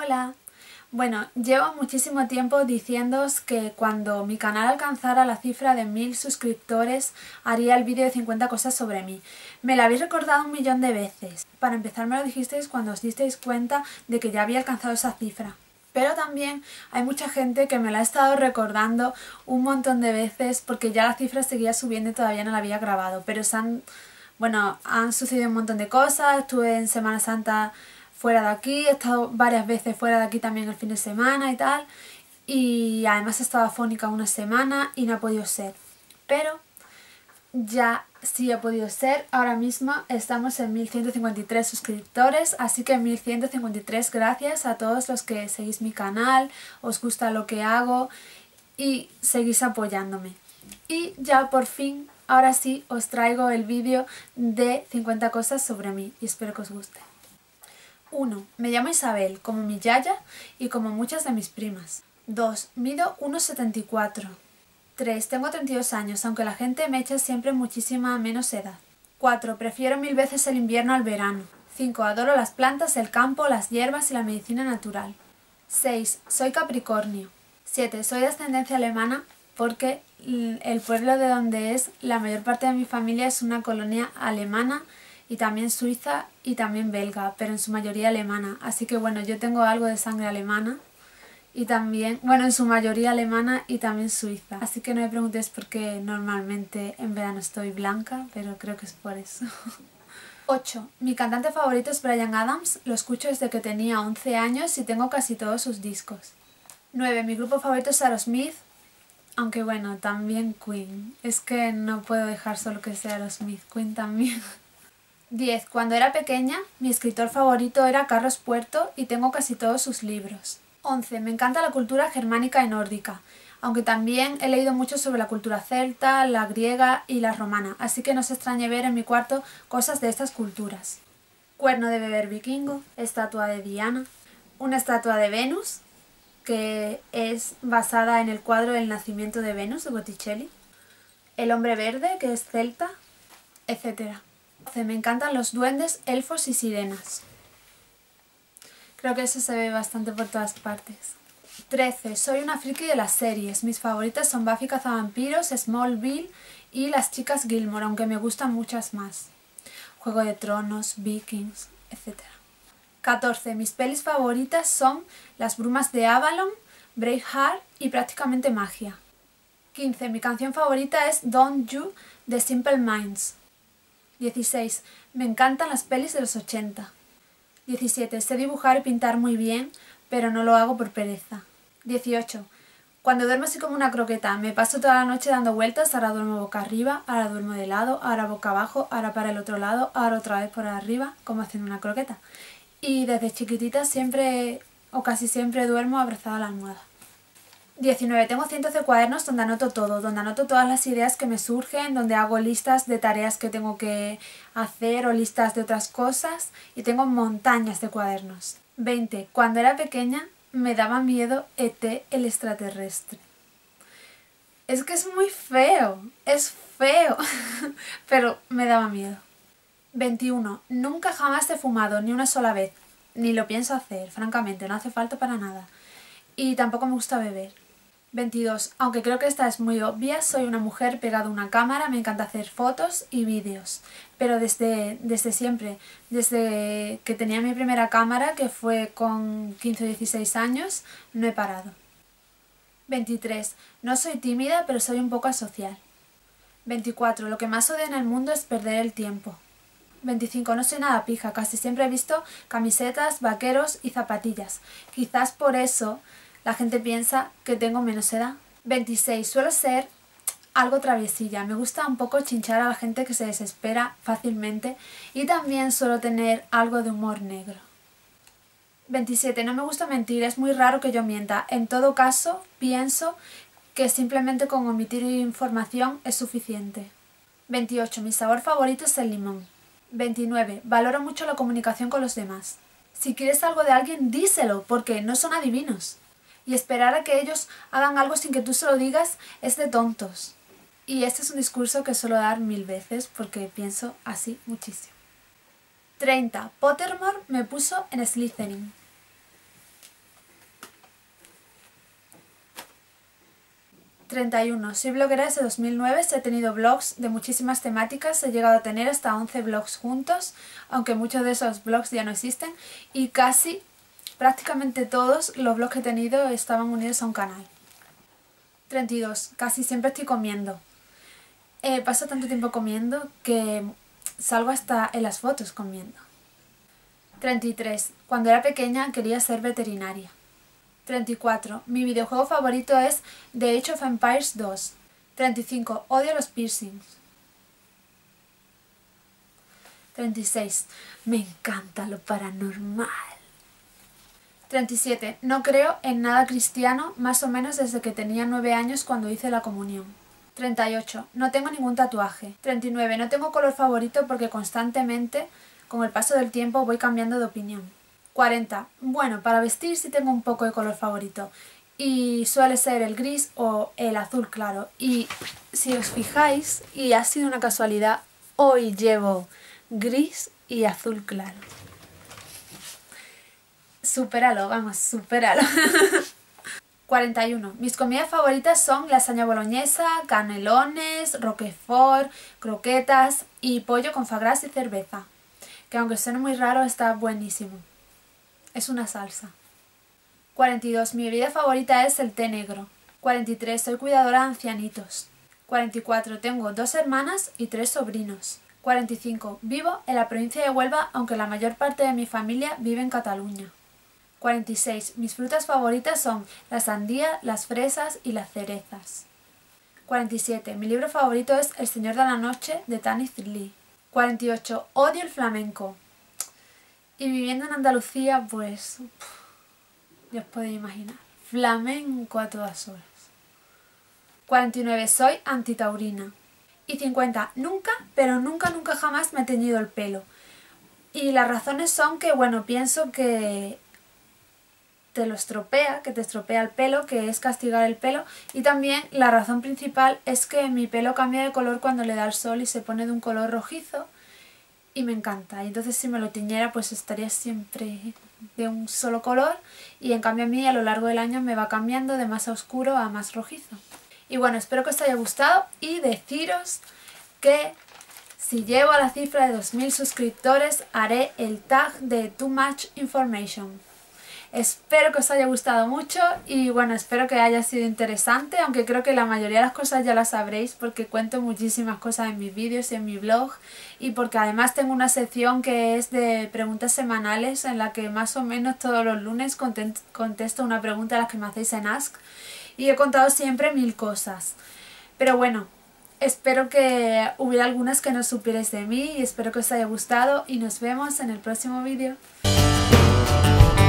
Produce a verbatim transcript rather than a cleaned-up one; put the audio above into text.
Hola. Bueno, llevo muchísimo tiempo diciéndoos que cuando mi canal alcanzara la cifra de mil suscriptores haría el vídeo de cincuenta cosas sobre mí. Me lo habéis recordado un millón de veces. Para empezar me lo dijisteis cuando os disteis cuenta de que ya había alcanzado esa cifra. Pero también hay mucha gente que me la ha estado recordando un montón de veces porque ya la cifra seguía subiendo y todavía no la había grabado. Pero se han, bueno, han sucedido un montón de cosas. Estuve en Semana Santa fuera de aquí, he estado varias veces fuera de aquí también el fin de semana y tal, y además he estado afónica una semana y no ha podido ser, pero ya sí ha podido ser. Ahora mismo estamos en mil ciento cincuenta y tres suscriptores, así que mil ciento cincuenta y tres gracias a todos los que seguís mi canal, os gusta lo que hago y seguís apoyándome. Y ya por fin, ahora sí, os traigo el vídeo de cincuenta cosas sobre mí y espero que os guste. uno. Me llamo Isabel, como mi yaya y como muchas de mis primas. dos. Mido uno setenta y cuatro. tres. Tengo treinta y dos años, aunque la gente me echa siempre muchísima menos edad. cuatro. Prefiero mil veces el invierno al verano. cinco. Adoro las plantas, el campo, las hierbas y la medicina natural. seis. Soy Capricornio. siete. Soy de ascendencia alemana porque el pueblo de donde es la mayor parte de mi familia es una colonia alemana y también suiza y también belga, pero en su mayoría alemana. Así que bueno, yo tengo algo de sangre alemana y también, bueno, en su mayoría alemana y también suiza. Así que no me preguntéis por qué normalmente en verano estoy blanca, pero creo que es por eso. ocho. Mi cantante favorito es Bryan Adams, lo escucho desde que tenía once años y tengo casi todos sus discos. nueve. Mi grupo favorito es Aerosmith, aunque bueno, también Queen. Es que no puedo dejar solo que sea Aerosmith, Queen también. diez. Cuando era pequeña, mi escritor favorito era Carlos Puerto y tengo casi todos sus libros. once. Me encanta la cultura germánica y nórdica, aunque también he leído mucho sobre la cultura celta, la griega y la romana, así que no se extrañe ver en mi cuarto cosas de estas culturas. Cuerno de beber vikingo, estatua de Diana, una estatua de Venus, que es basada en el cuadro El nacimiento de Venus de Botticelli, el hombre verde, que es celta, etcétera. Me encantan los duendes, elfos y sirenas. Creo que eso se ve bastante por todas partes. trece. Soy una friki de las series. Mis favoritas son Buffy cazavampiros, Smallville y Las chicas Gilmore, aunque me gustan muchas más. Juego de Tronos, Vikings, etcétera. catorce. Mis pelis favoritas son Las brumas de Avalon, Braveheart y Prácticamente magia. quince. Mi canción favorita es Don't You de Simple Minds. dieciséis. Me encantan las pelis de los ochenta. diecisiete. Sé dibujar y pintar muy bien, pero no lo hago por pereza. dieciocho. Cuando duermo así como una croqueta, me paso toda la noche dando vueltas, ahora duermo boca arriba, ahora duermo de lado, ahora boca abajo, ahora para el otro lado, ahora otra vez por arriba, como haciendo una croqueta. Y desde chiquitita siempre, o casi siempre, duermo abrazada a la almohada. diecinueve. Tengo cientos de cuadernos donde anoto todo, donde anoto todas las ideas que me surgen, donde hago listas de tareas que tengo que hacer o listas de otras cosas y tengo montañas de cuadernos. veinte. Cuando era pequeña me daba miedo E T el extraterrestre. Es que es muy feo, es feo, pero me daba miedo. veintiuno. Nunca jamás he fumado ni una sola vez, ni lo pienso hacer, francamente, no hace falta para nada. Y tampoco me gusta beber. veintidós. Aunque creo que esta es muy obvia, soy una mujer pegada a una cámara, me encanta hacer fotos y vídeos. Pero desde, desde siempre, desde que tenía mi primera cámara, que fue con quince o dieciséis años, no he parado. veintitrés. No soy tímida, pero soy un poco asocial. veinticuatro. Lo que más odio en el mundo es perder el tiempo. veinticinco. No soy nada pija, casi siempre he visto camisetas, vaqueros y zapatillas. Quizás por eso la gente piensa que tengo menos edad. veintiséis. Suelo ser algo traviesilla. Me gusta un poco chinchar a la gente que se desespera fácilmente y también suelo tener algo de humor negro. veintisiete. No me gusta mentir, es muy raro que yo mienta. En todo caso, pienso que simplemente con omitir información es suficiente. veintiocho. Mi sabor favorito es el limón. veintinueve. Valoro mucho la comunicación con los demás. Si quieres algo de alguien, díselo, porque no son adivinos. Y esperar a que ellos hagan algo sin que tú se lo digas es de tontos. Y este es un discurso que suelo dar mil veces porque pienso así muchísimo. treinta. Pottermore me puso en Slytherin. treinta y uno. Soy bloguera desde dos mil nueve, he tenido blogs de muchísimas temáticas, he llegado a tener hasta once blogs juntos, aunque muchos de esos blogs ya no existen, y casi, prácticamente todos los blogs que he tenido estaban unidos a un canal. treinta y dos. Casi siempre estoy comiendo. Eh, paso tanto tiempo comiendo que salgo hasta en las fotos comiendo. treinta y tres. Cuando era pequeña quería ser veterinaria. treinta y cuatro. Mi videojuego favorito es The Age of Empires dos. treinta y cinco. Odio los piercings. treinta y seis. Me encanta lo paranormal. treinta y siete. No creo en nada cristiano, más o menos desde que tenía nueve años cuando hice la comunión. treinta y ocho. No tengo ningún tatuaje. treinta y nueve. No tengo color favorito porque constantemente, con el paso del tiempo, voy cambiando de opinión. cuarenta. Bueno, para vestir sí tengo un poco de color favorito y suele ser el gris o el azul claro. Y si os fijáis, y ha sido una casualidad, hoy llevo gris y azul claro. Supéralo, vamos, supéralo. cuarenta y uno. Mis comidas favoritas son lasaña boloñesa, canelones, roquefort, croquetas y pollo con foie gras y cerveza, que aunque suene muy raro está buenísimo. Es una salsa. cuarenta y dos. Mi bebida favorita es el té negro. cuarenta y tres. Soy cuidadora de ancianitos. cuarenta y cuatro. Tengo dos hermanas y tres sobrinos. cuarenta y cinco. Vivo en la provincia de Huelva, aunque la mayor parte de mi familia vive en Cataluña. cuarenta y seis. Mis frutas favoritas son la sandía, las fresas y las cerezas. cuarenta y siete. Mi libro favorito es El Señor de la Noche de Tanith Lee. cuarenta y ocho. Odio el flamenco. Y viviendo en Andalucía, pues, uff, ya os podéis imaginar, flamenco a todas horas. cuarenta y nueve. Soy antitaurina. Y cincuenta. Nunca, pero nunca, nunca jamás me he teñido el pelo. Y las razones son que, bueno, pienso que te lo estropea, que te estropea el pelo, que es castigar el pelo. Y también la razón principal es que mi pelo cambia de color cuando le da el sol y se pone de un color rojizo. Y me encanta, y entonces si me lo tiñera pues estaría siempre de un solo color, y en cambio a mí a lo largo del año me va cambiando de más oscuro a más rojizo. Y bueno, espero que os haya gustado y deciros que si llego a la cifra de dos mil suscriptores haré el tag de Too Much Information. Espero que os haya gustado mucho y bueno, espero que haya sido interesante, aunque creo que la mayoría de las cosas ya las sabréis porque cuento muchísimas cosas en mis vídeos y en mi blog, y porque además tengo una sección que es de preguntas semanales en la que más o menos todos los lunes contesto una pregunta a las que me hacéis en Ask, y he contado siempre mil cosas. Pero bueno, espero que hubiera algunas que no supierais de mí y espero que os haya gustado y nos vemos en el próximo vídeo.